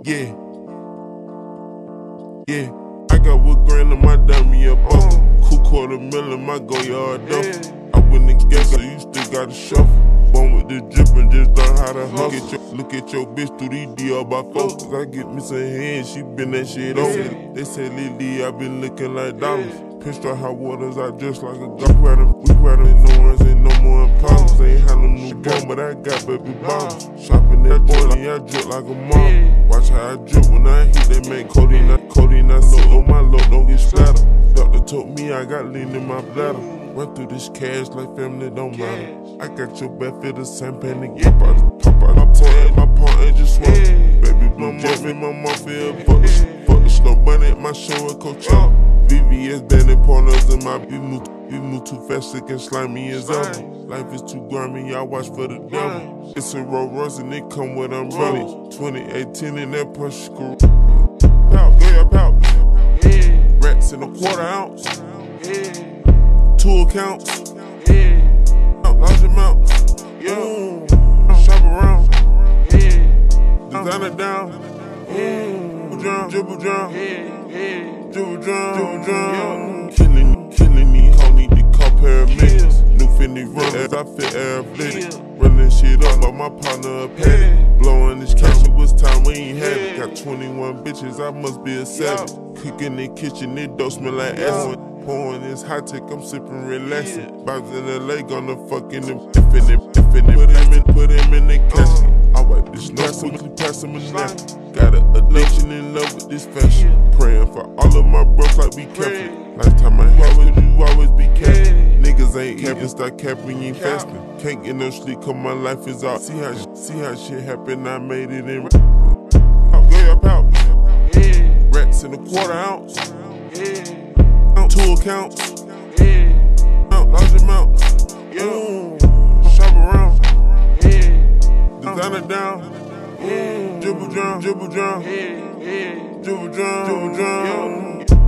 Yeah, yeah. I got wood grain on my dummy up. Cool $250,000 my go yard duffel. I went and guess so you still gotta shuffle. Born with the drippin', just learn how to hustle. Look at your bitch through these DR by focus. I get me some hands, she been that shit over. They said lately I been looking like dollars. Pinstripe hot waters, I dress like a golf. We rather no ones, ain't no more Impalas. Ain't had no new gun, but I got baby bottles. Shopping that boiling, I drip like a model. Watch how I drip when I hit that man. Codeine, I low on my load, don't get splattered. Doctor told me I got lean in my bladder. Run through this cash like family don't matter. I got your back feel the same pain to pop out my tag, my paw and just swallow. Baby, my mom feel fuck the snow bunny at my show at Coachella. VVS banding partners in my we move too fast, sick and slimy as ever. Life is too grimy, y'all watch for the devil. It's a Rolls Royce and it come with umbrellas. 2018 in that push screw. Pout, go your pouch. Rats in a quarter ounce. 2 accounts. Large amount. Shop around. Designer down. Dribble drum. Killing these hoes, need to call paramedics. New Fendi run as I fit athletic. Running shit up like my partner a paddock. Blowing this cash, it was time we ain't had it. Got 21 bitches, I must be a savage. Cooking in the kitchen, it don't smell like acid. Pouring this high tech, I'm sipping relaxing. Bobs in LA, gonna fucking infinite. Put him in the casket. I wipe this snow quickly, pass him a napkin. Got a addiction in love with this fashion. Praying for all of my bros, like be careful. Lifetime I have with you, always be careful. Niggas ain't capping, start capping, you ain't fasting. Can't get no sleep, cause my life is out. See how shit happen, I made it in. Go your pouch. Rats in a quarter ounce. 2 accounts. Large amount. Shop around. Designer down. Dribble drum.